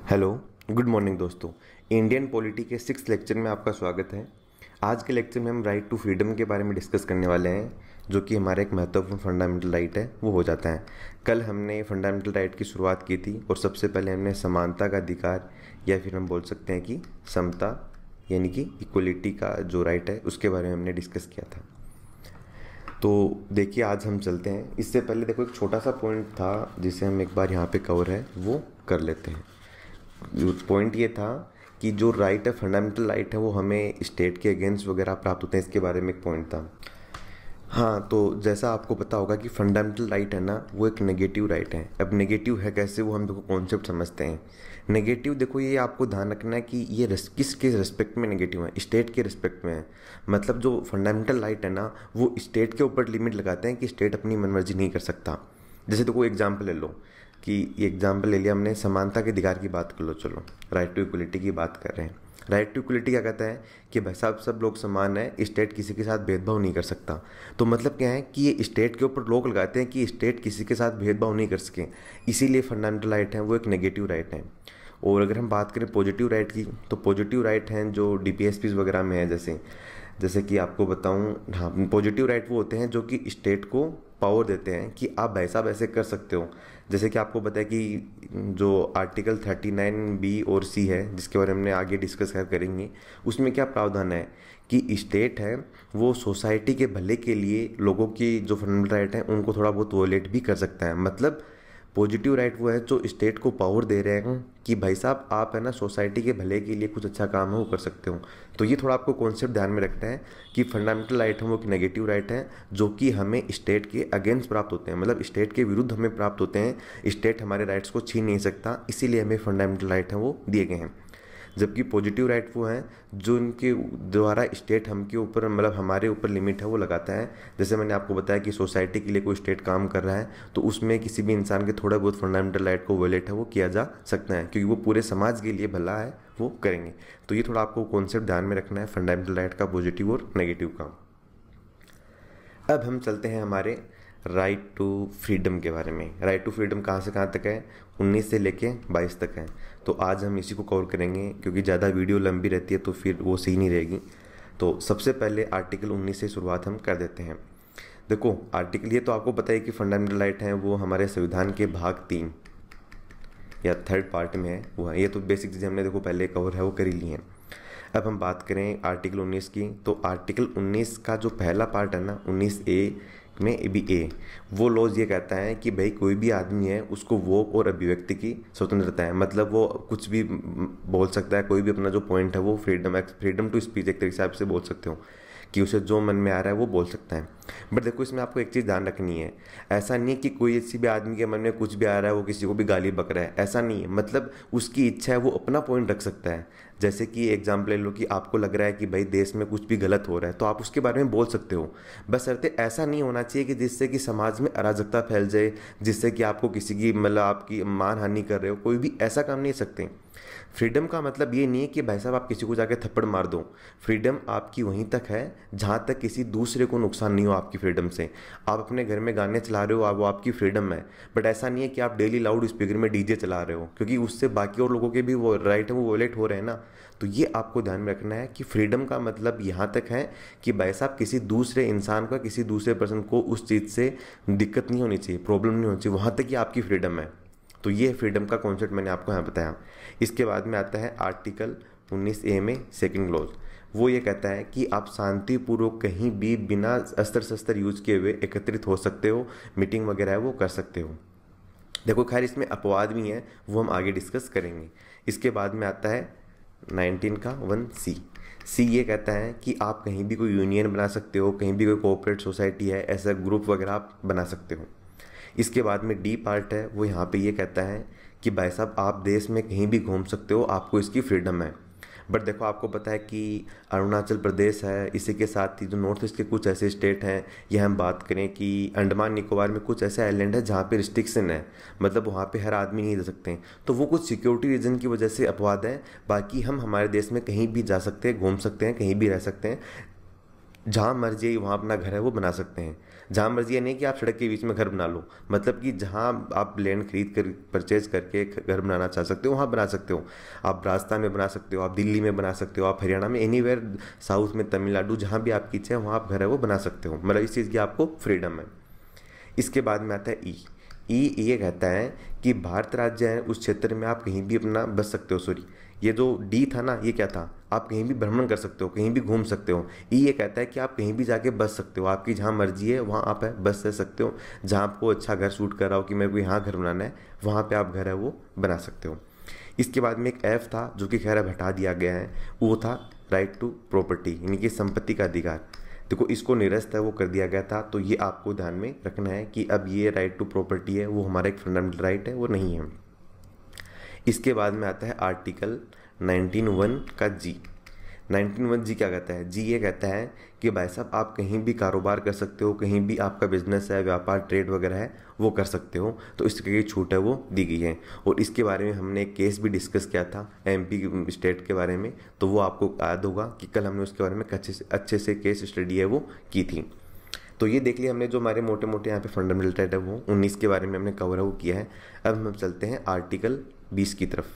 Hello, good morning दोस्तों। Indian polity के 6th lecture में आपका स्वागत है। आज के लेक्चर में हम राइट टू फ्रीडम के बारे में डिस्कस करने वाले हैं, जो कि हमारा एक महत्वपूर्ण फंडामेंटल राइट है, वो हो जाता है। कल हमने फंडामेंटल राइट की शुरुआत की थी और सबसे पहले हमने समानता का अधिकार या फिर हम बोल सकते हैं कि समता यानी कि इक्वलिटी का जो राइट है उसके बारे में हमने डिस्कस किया था। तो देखिए आज हम चलते हैं। इससे पहले देखो एक छोटा सा पॉइंट था जिसे हम एक बार यहाँ पे कवर है वो कर लेते हैं। पॉइंट ये था कि जो राइट है, फंडामेंटल राइट है, वो हमें स्टेट के अगेंस्ट वगैरह प्राप्त होते हैं, इसके बारे में एक पॉइंट था। हाँ, तो जैसा आपको पता होगा कि फंडामेंटल राइट है ना, वो एक नेगेटिव राइट है। अब नेगेटिव है कैसे, वो हम देखो कॉन्सेप्ट समझते हैं। नेगेटिव देखो, ये आपको ध्यान रखना है कि ये किसके रिस्पेक्ट में नेगेटिव है, स्टेट के रिस्पेक्ट में है। मतलब जो फंडामेंटल राइट है ना, वो स्टेट के ऊपर लिमिट लगाते हैं कि स्टेट अपनी मनमर्जी नहीं कर सकता। जैसे देखो एग्जाम्पल ले लो कि ये एग्जाम्पल ले लिया हमने, समानता के अधिकार की बात कर लो। चलो राइट टू इक्वलिटी की बात कर रहे हैं। राइट टू इक्वलिटी क्या कहता है कि भाई साहब सब लोग समान है, स्टेट किसी के साथ भेदभाव नहीं कर सकता। तो मतलब क्या है कि ये स्टेट के ऊपर लोग लगाते हैं कि स्टेट किसी के साथ भेदभाव नहीं कर सके, इसीलिए फंडामेंटल राइट है वो एक नेगेटिव राइट है। और अगर हम बात करें पॉजिटिव राइट की, तो पॉजिटिव राइट हैं जो डीपीएसपीज वगैरह में है। जैसे कि आपको बताऊं, हाँ, पॉजिटिव राइट वो होते हैं जो कि स्टेट को पावर देते हैं कि आप भाई साहब ऐसे कर सकते हो। जैसे कि आपको पता है कि जो आर्टिकल 39B और C है, जिसके बारे में हमने आगे डिस्कस करेंगे, उसमें क्या प्रावधान है कि स्टेट है वो सोसाइटी के भले के लिए लोगों की जो फंडामेंटल राइट है उनको थोड़ा बहुत वॉयलेट भी कर सकता है। मतलब पॉजिटिव राइट वो है जो स्टेट को पावर दे रहे हैं कि भाई साहब आप है ना सोसाइटी के भले के लिए कुछ अच्छा काम है वो कर सकते हो। तो ये थोड़ा आपको कॉन्सेप्ट ध्यान में रखना है कि फंडामेंटल राइट है वो एक नेगेटिव राइट है जो कि हमें स्टेट के अगेंस्ट प्राप्त होते हैं, मतलब स्टेट के विरुद्ध हमें प्राप्त होते हैं। स्टेट हमारे राइट्स को छीन नहीं सकता, इसीलिए हमें फंडामेंटल राइट है वो दिए गए हैं। जबकि पॉजिटिव राइट वो हैं जो इनके द्वारा स्टेट हम के ऊपर, मतलब हमारे ऊपर लिमिट है वो लगाता है। जैसे मैंने आपको बताया कि सोसाइटी के लिए कोई स्टेट काम कर रहा है तो उसमें किसी भी इंसान के थोड़ा बहुत फंडामेंटल राइट को वायलेट है वो किया जा सकता है, क्योंकि वो पूरे समाज के लिए भला है वो करेंगे। तो ये थोड़ा आपको कॉन्सेप्ट ध्यान में रखना है फंडामेंटल राइट का, पॉजिटिव और नेगेटिव का। अब हम चलते हैं हमारे राइट टू फ्रीडम के बारे में। राइट टू फ्रीडम कहाँ से कहाँ तक है, 19 से लेके 22 तक है। तो आज हम इसी को कवर करेंगे, क्योंकि ज़्यादा वीडियो लंबी रहती है तो फिर वो सही नहीं रहेगी। तो सबसे पहले आर्टिकल 19 से शुरुआत हम कर देते हैं। देखो आर्टिकल, ये तो आपको पता है कि फंडामेंटल राइट है वो हमारे संविधान के भाग 3 या 3rd पार्ट में है वो है। ये तो बेसिक चीज़ें हमने देखो पहले कवर है वो कर ही ली हैं। अब हम बात करें आर्टिकल 19 की, तो आर्टिकल 19 का जो पहला पार्ट है ना, 19A में भी ए, वो लॉज ये कहता है कि भाई कोई भी आदमी है उसको वोक और अभिव्यक्ति की स्वतंत्रता है। मतलब वो कुछ भी बोल सकता है, कोई भी अपना जो पॉइंट है वो फ्रीडम टू स्पीच एक तरीके से आप इसे बोल सकते हो कि उसे जो मन में आ रहा है वो बोल सकता है। बट देखो इसमें आपको एक चीज़ ध्यान रखनी है, ऐसा नहीं है कि कोई किसी भी आदमी के मन में कुछ भी आ रहा है वो किसी को भी गाली बक रहा है, ऐसा नहीं है। मतलब उसकी इच्छा है वो अपना पॉइंट रख सकता है। जैसे कि एग्जाम्पल ले लो कि आपको लग रहा है कि भाई देश में कुछ भी गलत हो रहा है तो आप उसके बारे में बोल सकते हो, बस शर्ते ऐसा नहीं होना चाहिए कि जिससे कि समाज में अराजकता फैल जाए, जिससे कि आपको किसी की मतलब आपकी मान हानि कर रहे हो, कोई भी ऐसा काम नहीं सकते। फ्रीडम का मतलब ये नहीं है कि भाई साहब आप किसी को जाके थप्पड़ मार दो। फ्रीडम आपकी वहीं तक है जहाँ तक किसी दूसरे को नुकसान नहीं हो आपकी फ्रीडम से। आप अपने घर में गाने चला रहे हो, वो आपकी फ्रीडम है, बट ऐसा नहीं है कि आप डेली लाउड स्पीकर में डीजे चला रहे हो, क्योंकि उससे बाकी और लोगों के भी वो राइट है वो वॉयलेट हो रहे हैं ना। तो ये आपको ध्यान में रखना है कि फ्रीडम का मतलब यहाँ तक है कि भाई साहब किसी दूसरे इंसान का, किसी दूसरे पर्सन को उस चीज़ से दिक्कत नहीं होनी चाहिए, प्रॉब्लम नहीं होनी चाहिए, वहाँ तक ही आपकी फ्रीडम है। तो ये फ्रीडम का कॉन्सेप्ट मैंने आपको यहाँ बताया। इसके बाद में आता है आर्टिकल 19A में 2nd क्लॉज। वो ये कहता है कि आप शांतिपूर्वक कहीं भी बिना अस्त्र शस्त्र यूज किए हुए एकत्रित हो सकते हो, मीटिंग वगैरह है वो कर सकते हो। देखो खैर इसमें अपवाद भी हैं, वो हम आगे डिस्कस करेंगे। इसके बाद में आता है 19 का 1C ये कहता है कि आप कहीं भी कोई यूनियन बना सकते हो, कहीं भी कोई कोऑपरेट सोसाइटी है, ऐसा ग्रुप वगैरह आप बना सकते हो। इसके बाद में D पार्ट है, वो यहाँ पे ये कहता है कि भाई साहब आप देश में कहीं भी घूम सकते हो, आपको इसकी फ्रीडम है। बट देखो आपको पता है कि अरुणाचल प्रदेश है, इसी के साथ ही जो नॉर्थ ईस्ट के कुछ ऐसे स्टेट हैं, या हम बात करें कि अंडमान निकोबार में कुछ ऐसे आइलैंड है जहाँ पे रिस्ट्रिक्शन है, मतलब वहाँ पे हर आदमी नहीं जा सकते हैं। तो वो कुछ सिक्योरिटी रीजन की वजह से अपवाद है, बाकी हम हमारे देश में कहीं भी जा सकते हैं, घूम सकते हैं, कहीं भी रह सकते हैं, जहाँ मर्जी वहाँ अपना घर है वो बना सकते हैं। जहाँ मर्जी है नहीं कि आप सड़क के बीच में घर बना लो, मतलब कि जहाँ आप लैंड खरीद कर परचेज करके घर बनाना चाह सकते हो वहाँ बना सकते हो। आप राजस्थान में बना सकते हो, आप दिल्ली में बना सकते हो, आप हरियाणा में, एनीवेयर, साउथ में, तमिलनाडु, जहाँ भी आपकी इच्छा है वहाँ आप घर है वो बना सकते हो, मतलब इस चीज़ की आपको फ्रीडम है। इसके बाद में आता है ई। ये कहता है कि भारत राज्य है उस क्षेत्र में आप कहीं भी अपना बस सकते हो। सॉरी, ये जो डी था ना, ये क्या था, आप कहीं भी भ्रमण कर सकते हो, कहीं भी घूम सकते हो। ई ये कहता है कि आप कहीं भी जाके बस सकते हो, आपकी जहाँ मर्जी है वहाँ आप बस रह सकते हो। जहाँ आपको अच्छा घर सूट कर रहा हो कि मेरे को यहाँ घर बनाना है, वहाँ पे आप घर है वो बना सकते हो। इसके बाद में एक एफ था जो कि खैर अब हटा दिया गया है, वो था राइट टू प्रॉपर्टी, यानी कि संपत्ति का अधिकार। देखो इसको निरस्त है वो कर दिया गया था, तो ये आपको ध्यान में रखना है कि अब ये राइट टू प्रॉपर्टी है वो हमारा एक फंडामेंटल राइट है, वो नहीं है। इसके बाद में आता है आर्टिकल 19(1) का जी। 19(1) जी क्या कहता है? जी ये कहता है कि भाई साहब आप कहीं भी कारोबार कर सकते हो, कहीं भी आपका बिजनेस है, व्यापार, ट्रेड वगैरह है वो कर सकते हो, तो इस तरह की छूट है वो दी गई है। और इसके बारे में हमने एक केस भी डिस्कस किया था एमपी स्टेट के बारे में, तो वो आपको याद होगा कि कल हमने उसके बारे में अच्छे से केस स्टडी है वो की थी। तो ये देख लिया हमने जो हमारे मोटे मोटे यहाँ पे फंडामेंटल राइट है वो 19 के बारे में हमने कवर हो किया है। अब हम चलते हैं आर्टिकल 20 की तरफ।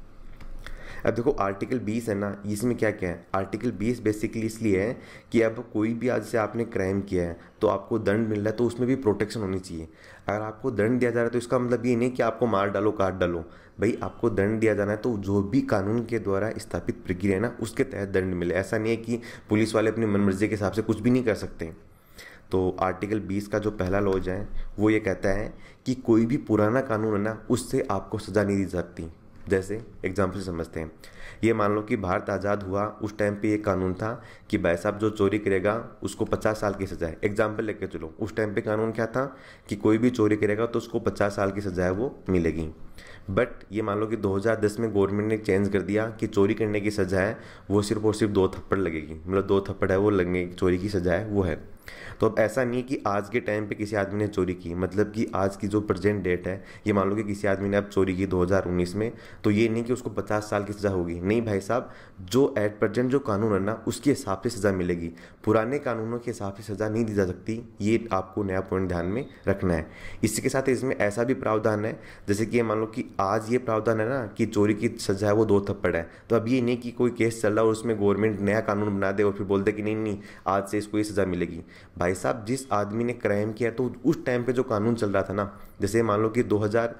अब देखो आर्टिकल 20 है ना, इसमें क्या क्या है? आर्टिकल 20 बेसिकली इसलिए है कि अब कोई भी आज से आपने क्राइम किया है तो आपको दंड मिल रहा है, तो उसमें भी प्रोटेक्शन होनी चाहिए। अगर आपको दंड दिया जा रहा है तो इसका मतलब ये नहीं कि आपको मार डालो, काट डालो। भाई आपको दंड दिया जाना है तो जो भी कानून के द्वारा स्थापित प्रक्रिया है ना उसके तहत दंड मिले। ऐसा नहीं है कि पुलिस वाले अपनी मनमर्जी के हिसाब से कुछ भी नहीं कर सकते। तो आर्टिकल 20 का जो पहला लॉज है वो ये कहता है कि कोई भी पुराना कानून है ना उससे आपको सज़ा नहीं दी सकती। जैसे एग्जाम्पल से समझते हैं, ये मान लो कि भारत आज़ाद हुआ, उस टाइम पे ये कानून था कि भाई साहब जो चोरी करेगा उसको 50 साल की सज़ा है। एग्जाम्पल लेके चलो, उस टाइम पे कानून क्या था कि कोई भी चोरी करेगा तो उसको 50 साल की सज़ा है वो मिलेगी। बट ये मान लो कि 2010 में गवर्नमेंट ने चेंज कर दिया कि चोरी करने की सज़ा है वो सिर्फ और सिर्फ 2 थप्पड़ लगेगी, मतलब 2 थप्पड़ है वो लगने की चोरी की सज़ा है वो है। तो अब ऐसा नहीं है कि आज के टाइम पे किसी आदमी ने चोरी की, मतलब कि आज की जो प्रेजेंट डेट है, ये मान लो कि किसी आदमी ने अब चोरी की 2019 में, तो ये नहीं कि उसको 50 साल की सज़ा होगी। नहीं भाई साहब, जो एट प्रेजेंट जो कानून है ना उसके हिसाब से सज़ा मिलेगी, पुराने कानूनों के हिसाब से सज़ा नहीं दी जा सकती। ये आपको नया पॉइंट ध्यान में रखना है। इसी के साथ इसमें ऐसा भी प्रावधान है, जैसे कि ये मान लो कि आज ये प्रावधान है ना कि चोरी की सज़ा है वो 2 थप्पड़ है, तो अब ये नहीं कि कोई केस चल रहा है और उसमें गवर्नमेंट नया कानून बना दे और फिर बोल दे कि नहीं नहीं आज से इसको ये सज़ा मिलेगी। भाई साहब जिस आदमी ने क्राइम किया तो उस टाइम पे जो कानून चल रहा था ना, जैसे मान लो कि 2000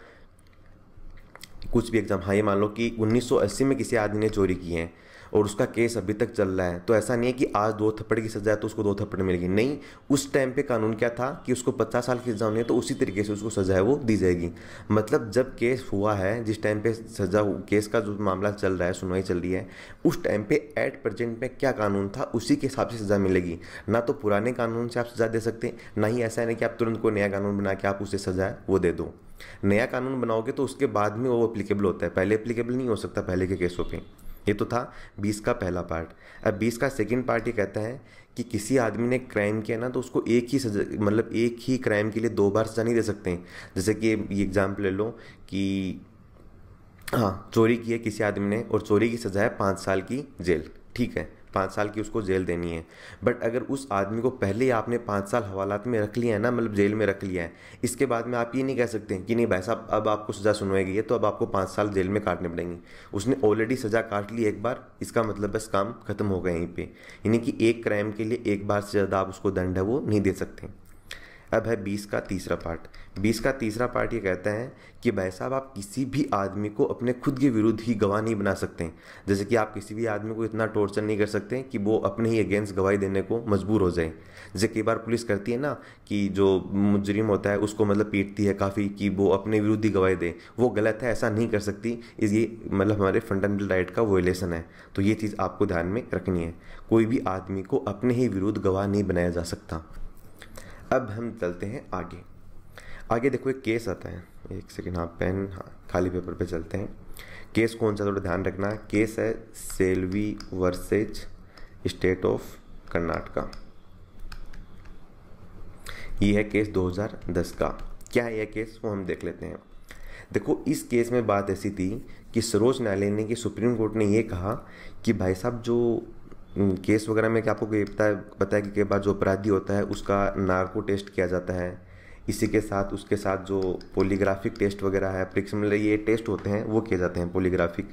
कुछ भी एग्जाम, हाँ ये मान लो कि 1980 में किसी आदमी ने चोरी की है और उसका केस अभी तक चल रहा है, तो ऐसा नहीं है कि आज 2 थप्पड़ की सजा है तो उसको 2 थप्पड़ मिलेगी। नहीं, उस टाइम पे कानून क्या था कि उसको 50 साल की सजा होनी है, तो उसी तरीके से उसको सजा है वो दी जाएगी। मतलब जब केस हुआ है, जिस टाइम पे सजा, केस का जो मामला चल रहा है, सुनवाई चल रही है, उस टाइम पे एट प्रेजेंट में क्या कानून था उसी के हिसाब से सजा मिलेगी। ना तो पुराने कानून से आप सजा दे सकते, ना ही ऐसा नहीं कि आप तुरंत कोई नया कानून बना के आप उसे सजा है वो दे दो। नया कानून बनाओगे तो उसके बाद में वो एप्लीकेबल होता है, पहले एप्लीकेबल नहीं हो सकता पहले के केसों पे। ये तो था 20 का पहला पार्ट। अब 20 का सेकंड पार्ट ये कहता है कि किसी आदमी ने क्राइम किया ना तो उसको एक ही सजा, मतलब एक ही क्राइम के लिए 2 बार सजा नहीं दे सकते हैं। जैसे कि ये एग्जाम्पल ले लो कि हाँ चोरी की है किसी आदमी ने और चोरी की सजा है 5 साल की जेल, ठीक है, 5 साल की उसको जेल देनी है। बट अगर उस आदमी को पहले ही आपने 5 साल हवालात में रख लिया है ना, मतलब जेल में रख लिया है, इसके बाद में आप ये नहीं कह सकते कि नहीं भाई साहब अब आपको सज़ा सुनवाई गई है तो अब आपको 5 साल जेल में काटने पड़ेंगे। उसने ऑलरेडी सज़ा काट ली एक बार, इसका मतलब बस काम खत्म हो गया यहीं पे। यानी कि एक क्राइम के लिए एक बार से ज़्यादा आप उसको दंड है वो नहीं दे सकते। अब है 20 का तीसरा पार्ट। 20 का तीसरा पार्ट ये कहता है कि भाई साहब आप किसी भी आदमी को अपने खुद के विरुद्ध ही गवाह नहीं बना सकते। जैसे कि आप किसी भी आदमी को इतना टॉर्चर नहीं कर सकते कि वो अपने ही अगेंस्ट गवाही देने को मजबूर हो जाए। जैसे कई बार पुलिस करती है ना कि जो मुजरिम होता है उसको मतलब पीटती है काफ़ी कि वो अपने विरुद्ध ही गवाही दे, वो गलत है, ऐसा नहीं कर सकती। ये मतलब हमारे फंडामेंटल राइट का वोलेशन है। तो ये चीज़ आपको ध्यान में रखनी है, कोई भी आदमी को अपने ही विरुद्ध गवाह नहीं बनाया जा सकता। अब हम चलते हैं आगे। आगे देखो एक केस आता है, एक सेकेंड, हाँ पेन, हाँ खाली पेपर पे चलते हैं। केस कौन सा थोड़ा ध्यान रखना। केस है Selvi versus state of Karnataka. ये है केस 2010 का। क्या है यह केस वो हम देख लेते हैं। देखो इस केस में बात ऐसी थी कि सर्वोच्च न्यायालय ने कि सुप्रीम कोर्ट ने ये कहा कि भाई साहब जो केस वगैरह में क्या आपको ये पता है कि कई बार जो अपराधी होता है उसका नार्को टेस्ट किया जाता है। इसी के साथ उसके साथ जो पॉलीग्राफिक टेस्ट वगैरह है, मतलब ये टेस्ट होते हैं वो किए जाते हैं,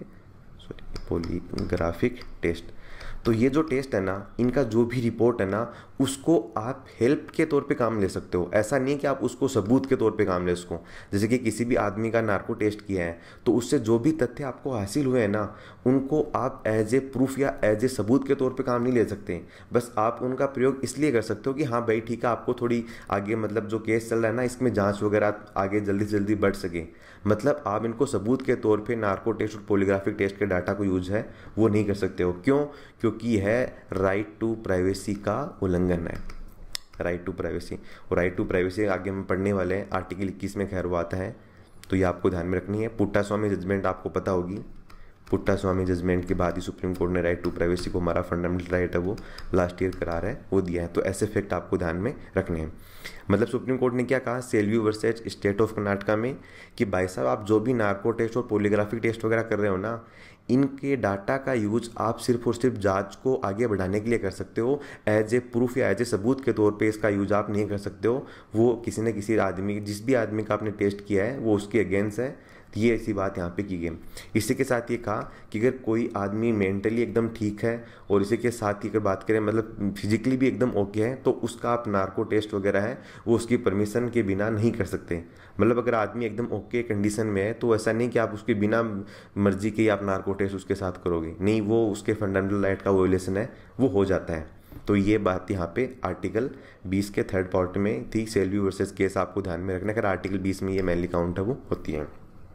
पॉलीग्राफिक टेस्ट। तो ये जो टेस्ट है ना, इनका जो भी रिपोर्ट है ना, उसको आप हेल्प के तौर पे काम ले सकते हो। ऐसा नहीं है कि आप उसको सबूत के तौर पे काम ले उसको। जैसे कि किसी भी आदमी का नार्को टेस्ट किया है तो उससे जो भी तथ्य आपको हासिल हुए हैं ना, उनको आप एज ए प्रूफ या एज ए सबूत के तौर पे काम नहीं ले सकते। बस आप उनका प्रयोग इसलिए कर सकते हो कि हाँ भाई ठीक है, आपको थोड़ी आगे मतलब जो केस चल रहा है ना, इसमें जाँच वगैरह आगे जल्दी से जल्दी बढ़ सके। मतलब आप इनको सबूत के तौर पे नार्को टेस्ट और पॉलीग्राफिक टेस्ट के डाटा को यूज है वो नहीं कर सकते हो। क्यों? क्योंकि है राइट टू प्राइवेसी का उल्लंघन है, राइट टू प्राइवेसी। और राइट टू प्राइवेसी आगे हम पढ़ने वाले हैं, आर्टिकल 21 में खैर वो आता है, तो ये आपको ध्यान में रखनी है। पुट्टास्वामी जजमेंट आपको पता होगी, पुट्टास्वामी जजमेंट के बाद ही सुप्रीम कोर्ट ने राइट टू प्राइवेसी को हमारा फंडामेंटल राइट है वो लास्ट ईयर करार है वो दिया है। तो ऐसे फैक्ट आपको ध्यान में रखने हैं। मतलब सुप्रीम कोर्ट ने क्या कहा Selvi versus state of Karnataka में कि भाई साहब आप जो भी नार्को टेस्ट और पॉलीग्राफिक टेस्ट वगैरह कर रहे हो ना, इनके डाटा का यूज आप सिर्फ और सिर्फ जांच को आगे बढ़ाने के लिए कर सकते हो। एज ए प्रूफ या एज ए सबूत के तौर पे इसका यूज आप नहीं कर सकते हो। वो किसी न किसी आदमी, जिस भी आदमी का आपने टेस्ट किया है वो उसके अगेंस्ट है। ये ऐसी बात यहाँ पे की गई। इसी के साथ ये कहा कि अगर कोई आदमी मेंटली एकदम ठीक है और इसी के साथ ही अगर बात करें मतलब फिजिकली भी एकदम ओके है, तो उसका आप नार्को टेस्ट वगैरह है वो उसकी परमिशन के बिना नहीं कर सकते। मतलब अगर आदमी एकदम ओके कंडीशन में है तो ऐसा नहीं कि आप उसके बिना मर्जी के ही आप नार्को टेस्ट उसके साथ करोगे, नहीं, वो उसके फंडामेंटल राइट का वायोलेशन है, वो हो जाता है। तो ये बात यहाँ पे आर्टिकल 20 के थर्ड पार्ट में थी, सेल्वी वर्सेस केस आपको ध्यान में रखना। अगर आर्टिकल 20 में ये मेनली काउंट है वो होती है।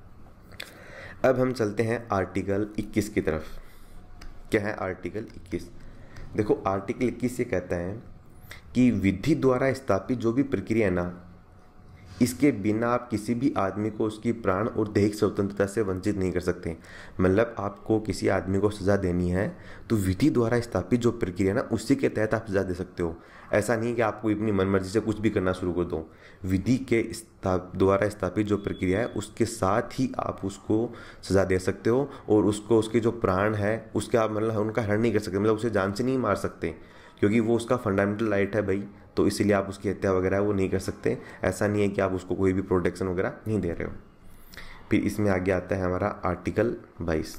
अब हम चलते हैं आर्टिकल 21 की तरफ। क्या है आर्टिकल 21? देखो आर्टिकल 21 ये कहता है कि विधि द्वारा स्थापित जो भी प्रक्रिया है ना, इसके बिना आप किसी भी आदमी को उसकी प्राण और दैहिक स्वतंत्रता से वंचित नहीं कर सकते। मतलब आपको किसी आदमी को सज़ा देनी है तो विधि द्वारा स्थापित जो प्रक्रिया है ना, उसी के तहत आप सज़ा दे सकते हो। ऐसा नहीं कि आपको अपनी मनमर्जी से कुछ भी करना शुरू कर दो। विधि के द्वारा स्थापित जो प्रक्रिया है उसके साथ ही आप उसको सज़ा दे सकते हो, और उसको उसके जो प्राण है उसके आप मतलब उनका हरण नहीं कर सकते, मतलब उसे जान से नहीं मार सकते, क्योंकि वो उसका फंडामेंटल राइट है भाई। तो इसीलिए आप उसकी हत्या वगैरह वो नहीं कर सकते। ऐसा नहीं है कि आप उसको कोई भी प्रोटेक्शन वगैरह नहीं दे रहे हो। फिर इसमें आगे आता है हमारा आर्टिकल 22।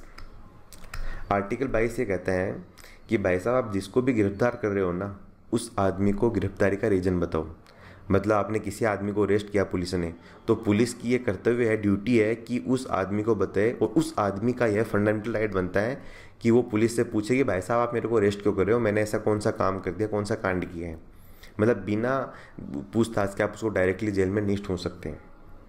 आर्टिकल 22 ये कहता है कि भाई साहब आप जिसको भी गिरफ्तार कर रहे हो ना, उस आदमी को गिरफ्तारी का रीज़न बताओ। मतलब आपने किसी आदमी को अरेस्ट किया पुलिस ने, तो पुलिस की ये कर्तव्य है, ड्यूटी है कि उस आदमी को बताए, और उस आदमी का यह फंडामेंटल राइट बनता है कि वो पुलिस से पूछे कि भाई साहब आप मेरे को अरेस्ट क्यों कर रहे हो, मैंने ऐसा कौन सा काम कर दिया, कौन सा कांड किया है। मतलब बिना पूछताछ के आप उसको डायरेक्टली जेल में नहीं ठूंस सकते हैं।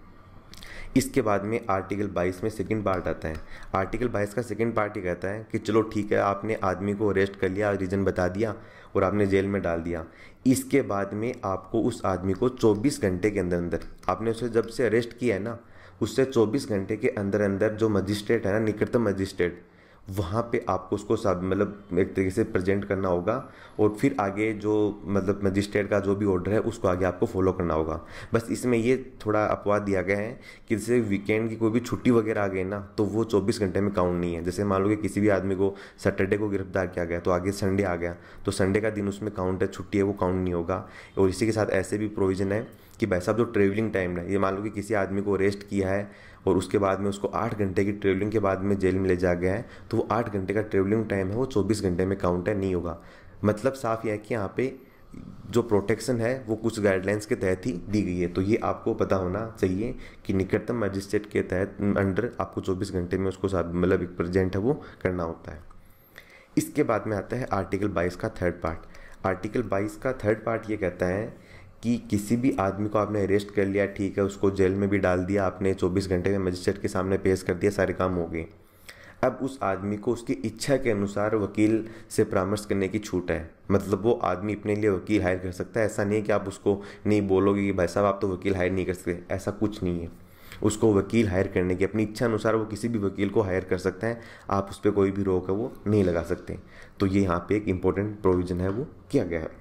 इसके बाद में आर्टिकल 22 में सेकंड पार्ट आता है। आर्टिकल 22 का सेकंड पार्ट ये कहता है कि चलो ठीक है, आपने आदमी को अरेस्ट कर लिया, रीज़न बता दिया और आपने जेल में डाल दिया। इसके बाद में आपको उस आदमी को 24 घंटे के अंदर अंदर, आपने उसे जब से अरेस्ट किया है ना, उससे 24 घंटे के अंदर अंदर जो मजिस्ट्रेट है ना, निकटतम मजिस्ट्रेट, वहाँ पे आपको उसको सब मतलब एक तरीके से प्रेजेंट करना होगा, और फिर आगे जो मतलब मजिस्ट्रेट का जो भी ऑर्डर है उसको आगे आपको फॉलो करना होगा। बस इसमें ये थोड़ा अपवाद दिया गया है कि जैसे वीकेंड की कोई भी छुट्टी वगैरह आ गई ना, तो वो 24 घंटे में काउंट नहीं है। जैसे मान लो कि किसी भी आदमी को सैटरडे को गिरफ्तार किया गया तो आगे संडे आ गया, तो संडे का दिन उसमें काउंट है, छुट्टी है, वो काउंट नहीं होगा। और इसी के साथ ऐसे भी प्रोविजन है कि भाई साहब जो ट्रेवलिंग टाइम है, ये मान लो कि किसी आदमी को अरेस्ट किया है और उसके बाद में उसको 8 घंटे की ट्रेवलिंग के बाद में जेल में ले जा गया है, तो वो 8 घंटे का ट्रेवलिंग टाइम है वो 24 घंटे में काउंट है, नहीं होगा। मतलब साफ यह है कि यहाँ पे जो प्रोटेक्शन है वो कुछ गाइडलाइंस के तहत ही दी गई है। तो ये आपको पता होना चाहिए कि निकटतम मजिस्ट्रेट के तहत अंडर आपको 24 घंटे में उसको मतलब एक प्रेजेंट है वो करना होता है। इसके बाद में आता है आर्टिकल 22 का थर्ड पार्ट। आर्टिकल 22 का थर्ड पार्ट ये कहता है कि किसी भी आदमी को आपने अरेस्ट कर लिया, ठीक है, उसको जेल में भी डाल दिया आपने, 24 घंटे में मजिस्ट्रेट के सामने पेश कर दिया, सारे काम हो गए। अब उस आदमी को उसकी इच्छा के अनुसार वकील से परामर्श करने की छूट है। मतलब वो आदमी अपने लिए वकील हायर कर सकता है। ऐसा नहीं है कि आप उसको नहीं बोलोगे कि भाई साहब आप तो वकील हायर नहीं कर सकते, ऐसा कुछ नहीं है। उसको वकील हायर करने की अपनी इच्छा अनुसार वो किसी भी वकील को हायर कर सकता है, आप उस पर कोई भी रोक है वो नहीं लगा सकते। तो ये यहाँ पे एक इंपॉर्टेंट प्रोविजन है वो किया गया है।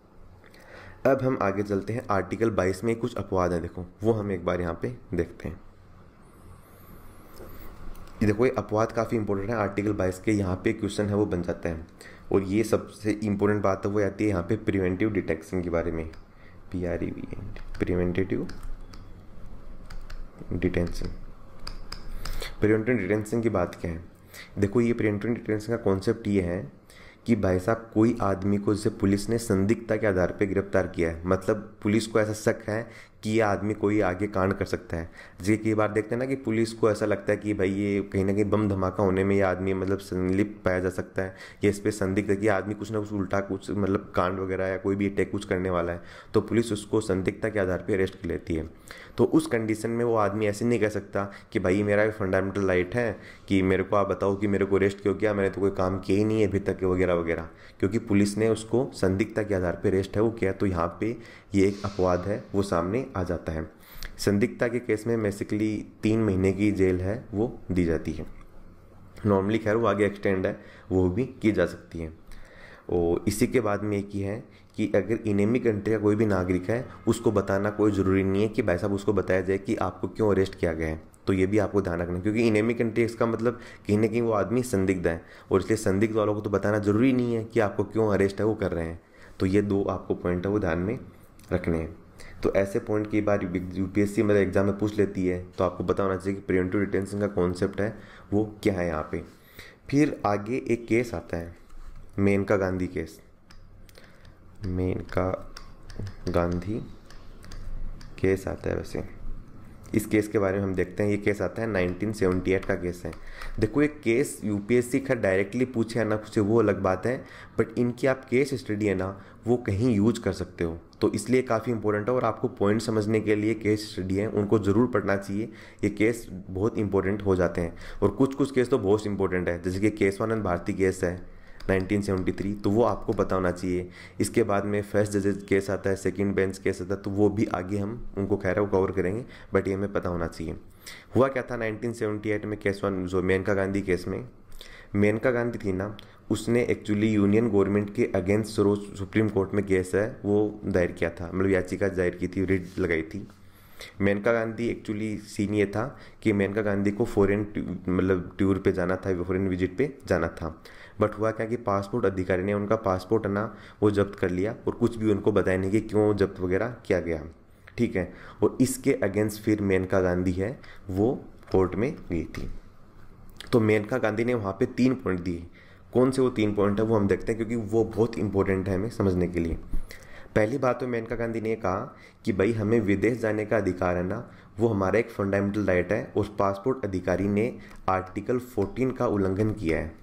अब हम आगे चलते हैं। आर्टिकल 22 में कुछ अपवाद हैं, देखो वो हम एक बार यहाँ पे देखते हैं। ये देखो, ये अपवाद काफ़ी इंपॉर्टेंट है। आर्टिकल 22 के यहाँ पे क्वेश्चन है वो बन जाता है, और ये सबसे इंपॉर्टेंट बात है वो आती है यहाँ पे प्रिवेंटिव डिटेक्शन के बारे में। PREVENT, preventive detention. Preventive detention की बात क्या है? देखो, ये प्रिवेंटिव डिटेंशन का कॉन्सेप्ट ये है कि भाई साहब कोई आदमी को जैसे पुलिस ने संदिग्धता के आधार पर गिरफ्तार किया है, मतलब पुलिस को ऐसा शक है कि ये आदमी कोई आगे कांड कर सकता है। जैसे कई बार देखते हैं ना कि पुलिस को ऐसा लगता है कि भाई ये कहीं ना कहीं बम धमाका होने में ये आदमी मतलब संलिप्त पाया जा सकता है, या इस पर संदिग्ध है कि आदमी कुछ ना कुछ उल्टा कुछ मतलब कांड वगैरह या कोई भी अटैक कुछ करने वाला है, तो पुलिस उसको संदिग्धता के आधार पर अरेस्ट कर लेती है। तो उस कंडीशन में वो आदमी ऐसे नहीं कह सकता कि भाई मेरा फंडामेंटल राइट है कि मेरे को आप बताओ कि मेरे को अरेस्ट क्यों किया, मैंने तो कोई काम किया ही नहीं है अभी तक वगैरह वगैरह, क्योंकि पुलिस ने उसको संदिग्धता के आधार पर अरेस्ट है वो किया। तो यहाँ पे ये एक अपवाद है वो सामने आ जाता है। संदिग्धता के केस में बेसिकली 3 महीने की जेल है वो दी जाती है। नॉर्मली खैर वो आगे एक्सटेंड है, वो भी की जा सकती है। और इसी के बाद में एक ही है कि अगर इनेमी कंट्री का कोई भी नागरिक है उसको बताना कोई ज़रूरी नहीं है कि भाई साहब उसको बताया जाए कि आपको क्यों अरेस्ट किया गया है। तो ये भी आपको ध्यान रखना है, क्योंकि इनेमी कंट्री इसका मतलब कहीं ना कहीं वो आदमी संदिग्ध है, और इसलिए संदिग्ध वालों को तो बताना ज़रूरी नहीं है कि आपको क्यों अरेस्ट है वो कर रहे हैं। तो ये 2 आपको पॉइंट है वो ध्यान में रखने हैं। तो ऐसे पॉइंट कई बार यूपीएससी मतलब एग्जाम में पूछ लेती है, तो आपको पता होना चाहिए कि प्रिवेंटिव डिटेंशन का कॉन्सेप्ट है वो क्या है यहाँ पे। फिर आगे एक केस आता है मेनका गांधी केस। मेनका गांधी केस आता है। वैसे इस केस के बारे में हम देखते हैं। ये केस आता है 1978 का केस है। देखो, एक केस यूपीएससी खैर डायरेक्टली पूछे या ना पूछे वो अलग बात है, बट इनकी आप केस स्टडी है ना वो कहीं यूज कर सकते हो, तो इसलिए काफ़ी इंपॉर्टेंट है। और आपको पॉइंट समझने के लिए केस स्टडी है उनको ज़रूर पढ़ना चाहिए। ये केस बहुत इंपॉर्टेंट हो जाते हैं, और कुछ कुछ केस तो बहुत इंपॉर्टेंट है, जैसे कि केशवानंद भारती केस है 1973, तो वो आपको पता होना चाहिए। इसके बाद में फर्स्ट जजेस केस आता है, सेकंड बेंच केस आता है, तो वो भी आगे हम उनको खैर वो कवर करेंगे, बट ये हमें पता होना चाहिए। हुआ क्या था 1978 में जो मेनका गांधी केस में, मेनका गांधी थी ना, उसने एक्चुअली यूनियन गवर्नमेंट के अगेंस्ट सुप्रीम कोर्ट में केस है वो दायर किया था, मतलब याचिका दायर की थी, रिट लगाई थी। मेनका गांधी एक्चुअली सीन ये था कि मेनका गांधी को फॉरेन मतलब टूर पे जाना था, फॉरेन विजिट पे जाना था, बट हुआ क्या कि पासपोर्ट अधिकारी ने उनका पासपोर्ट है ना वो जब्त कर लिया, और कुछ भी उनको बताया नहीं कि क्यों जब्त वगैरह किया गया, ठीक है। और इसके अगेंस्ट फिर मेनका गांधी है वो कोर्ट में गई थी। तो मेनका गांधी ने वहाँ पे 3 पॉइंट दिए। कौन से वो 3 पॉइंट है वो हम देखते हैं, क्योंकि वो बहुत इंपॉर्टेंट है हमें समझने के लिए। पहली बात तो मेनका गांधी ने कहा कि भाई हमें विदेश जाने का अधिकार है ना, वो हमारा एक फंडामेंटल राइट है। उस पासपोर्ट अधिकारी ने आर्टिकल 14 का उल्लंघन किया है,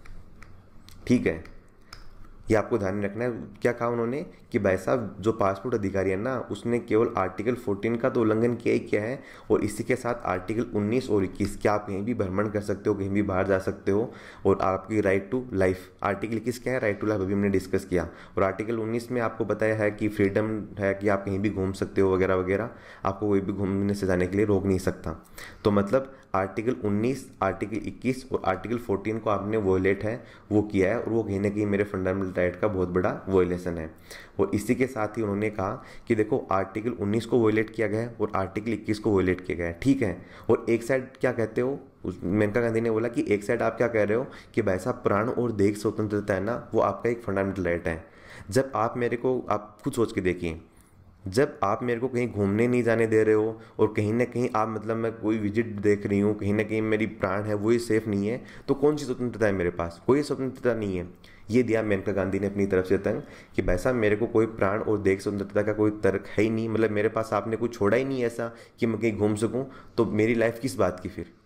ठीक है। ये आपको ध्यान में रखना है। क्या कहा उन्होंने कि भाई साहब जो पासपोर्ट अधिकारी है ना उसने केवल आर्टिकल 14 का तो उल्लंघन किया ही किया है, और इसी के साथ आर्टिकल 19 और 21 क्या आप कहीं भी भ्रमण कर सकते हो, कहीं भी बाहर जा सकते हो, और आपकी राइट टू लाइफ। आर्टिकल 21 क्या है? राइट टू लाइफ, अभी हमने डिस्कस किया। और आर्टिकल 19 में आपको बताया है कि फ्रीडम है कि आप कहीं भी घूम सकते हो वगैरह वगैरह, आपको कोई भी घूमने से जाने के लिए रोक नहीं सकता। तो मतलब आर्टिकल 19, आर्टिकल 21 और आर्टिकल 14 को आपने वोलेट है वो किया है, और वो कहीं ना कहीं मेरे फंडामेंटल राइट का बहुत बड़ा वोलेशन है। और इसी के साथ ही उन्होंने कहा कि देखो आर्टिकल 19 को वोलेट किया गया है और आर्टिकल 21 को वोलेट किया गया है, ठीक है। और एक साइड क्या कहते हो, मेनका गांधी ने बोला कि एक साइड आप क्या कह रहे हो कि भाई साहब प्राण और देह स्वतंत्रता है ना वो आपका एक फंडामेंटल राइट है। जब आप मेरे को, आप खुद सोच के देखिए, जब आप मेरे को कहीं घूमने नहीं जाने दे रहे हो और कहीं ना कहीं आप मतलब मैं कोई विजिट देख रही हूँ, कहीं ना कहीं मेरी प्राण है वही सेफ नहीं है, तो कौन सी स्वतंत्रता है मेरे पास? कोई स्वतंत्रता नहीं है। ये दिया मेनका गांधी ने अपनी तरफ से तंग कि भाई साहब मेरे को कोई प्राण और देह स्वतंत्रता का कोई तर्क है ही नहीं, मतलब मेरे पास आपने कुछ छोड़ा ही नहीं ऐसा कि मैं कहीं घूम सकूँ, तो मेरी लाइफ किस बात की फिर?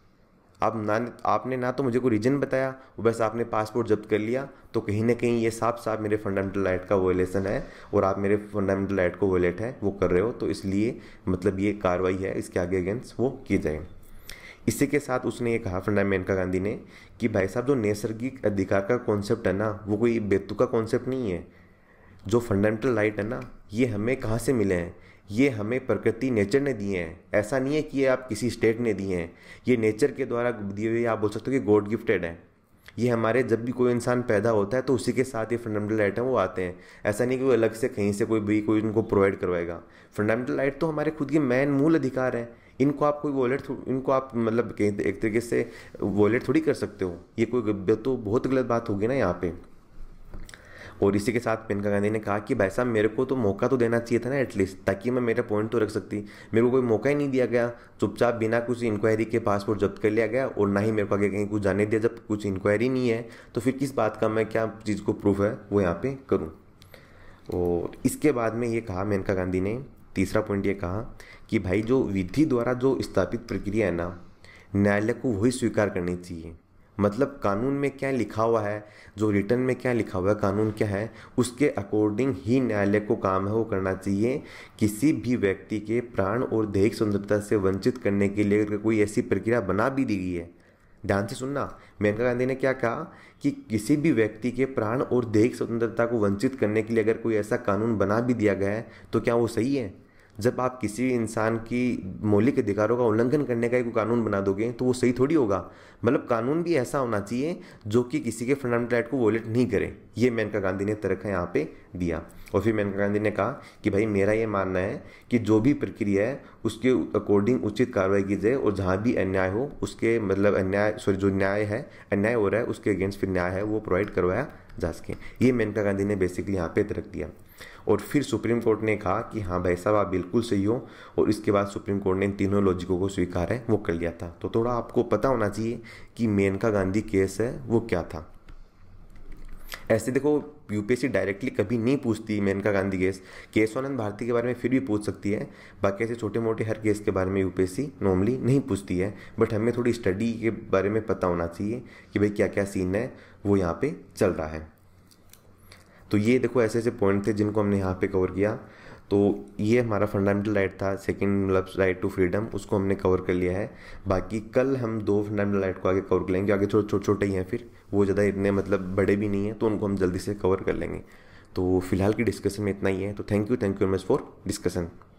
आपने ना तो मुझे कोई रीजन बताया, बस आपने पासपोर्ट जब्त कर लिया, तो कहीं ना कहीं ये साफ साफ मेरे फंडामेंटल राइट का वोलेशन है, और आप मेरे फंडामेंटल राइट को वोलेट है वो कर रहे हो, तो इसलिए मतलब ये कार्रवाई है इसके आगे अगेंस्ट वो की जाए। इसी के साथ उसने ये कहा मेनका गांधी ने कि भाई साहब जो नैसर्गिक अधिकार का कॉन्सेप्ट है ना वो कोई बेतुका कॉन्सेप्ट नहीं है। जो फंडामेंटल राइट है ना ये हमें कहाँ से मिले हैं? ये हमें प्रकृति नेचर ने दिए हैं। ऐसा नहीं है कि ये आप किसी स्टेट ने दिए हैं, ये नेचर के द्वारा दिए हुए आप बोल सकते हो कि गॉड गिफ्टेड है। ये हमारे जब भी कोई इंसान पैदा होता है तो उसी के साथ ये फंडामेंटल राइट है वो आते हैं। ऐसा नहीं कि वो अलग से कहीं से कोई उनको प्रोवाइड करवाएगा। फंडामेंटल राइट तो हमारे खुद के मूल अधिकार हैं, इनको आप कोई वॉलेट, इनको आप मतलब एक तरीके से वॉलेट थोड़ी कर सकते हो। ये कोई तो बहुत गलत बात होगी ना यहाँ पे। और इसी के साथ मेनका गांधी ने कहा कि भाई साहब मेरे को तो मौका तो देना चाहिए था ना एटलीस्ट, ताकि मैं मेरा पॉइंट तो रख सकती। मेरे को कोई मौका ही नहीं दिया गया, चुपचाप बिना कुछ इंक्वायरी के पासपोर्ट जब्त कर लिया गया, और ना ही मेरे को आगे कहीं कुछ जाने दिया। जब कुछ इंक्वायरी नहीं है तो फिर किस बात का मैं क्या चीज़ को प्रूफ है वो यहाँ पे करूँ। और इसके बाद में ये कहा मेनका गांधी ने, तीसरा पॉइंट ये कहा कि भाई जो विधि द्वारा जो स्थापित प्रक्रिया है ना, न्यायालय को वही स्वीकार करनी चाहिए। मतलब कानून में क्या लिखा हुआ है, जो रिटर्न में क्या लिखा हुआ है, कानून क्या है, उसके अकॉर्डिंग ही न्यायालय को काम है वो करना चाहिए। किसी भी व्यक्ति के प्राण और दैहिक स्वतंत्रता से वंचित करने के लिए अगर कोई ऐसी प्रक्रिया बना भी दी गई है, ध्यान से सुनना, मेनका गांधी ने क्या कहा कि किसी भी व्यक्ति के प्राण और दैहिक स्वतंत्रता को वंचित करने के लिए अगर कोई ऐसा कानून बना भी दिया गया है तो क्या वो सही है। जब आप किसी इंसान की मौलिक अधिकारों का उल्लंघन करने का एक कानून बना दोगे तो वो सही थोड़ी होगा। मतलब कानून भी ऐसा होना चाहिए जो कि किसी के फंडामेंटल राइट को वोलेट नहीं करे। ये मेनका गांधी ने तर्क यहाँ पे दिया। और फिर मेनका गांधी ने कहा कि भाई मेरा ये मानना है कि जो भी प्रक्रिया है उसके अकॉर्डिंग उचित कार्रवाई की जाए, और जहाँ भी अन्याय हो उसके मतलब जो न्याय है, अन्याय हो रहा है उसके अगेंस्ट फिर न्याय है वो प्रोवाइड करवाया जा सके। ये मेनका गांधी ने बेसिकली यहाँ पे तर्क दिया। और फिर सुप्रीम कोर्ट ने कहा कि हाँ भाई साहब आप बिल्कुल सही हो, और इसके बाद सुप्रीम कोर्ट ने इन तीनों लॉजिकों को स्वीकार है वो कर लिया था। तो थोड़ा आपको पता होना चाहिए कि मेनका गांधी केस है वो क्या था। ऐसे देखो यूपीएससी डायरेक्टली कभी नहीं पूछती मेनका गांधी केस, केशवानंद भारती के बारे में फिर भी पूछ सकती है, बाकी ऐसे छोटे मोटे हर केस के बारे में यूपीएससी नॉर्मली नहीं पूछती है। बट हमें थोड़ी स्टडी के बारे में पता होना चाहिए कि भाई क्या क्या सीन है वो यहाँ पे चल रहा है। तो ये देखो ऐसे ऐसे पॉइंट थे जिनको हमने यहाँ पे कवर किया। तो ये हमारा फंडामेंटल राइट था, सेकंड मतलब राइट टू फ्रीडम, उसको हमने कवर कर लिया है। बाकी कल हम दो फंडामेंटल राइट को आगे कवर कर लेंगे, आगे छोटे छोटे ही हैं, फिर वो ज़्यादा इतने मतलब बड़े भी नहीं हैं तो उनको हम जल्दी से कवर कर लेंगे। तो फिलहाल की डिस्कशन में इतना ही है। तो thank you very much for discussion.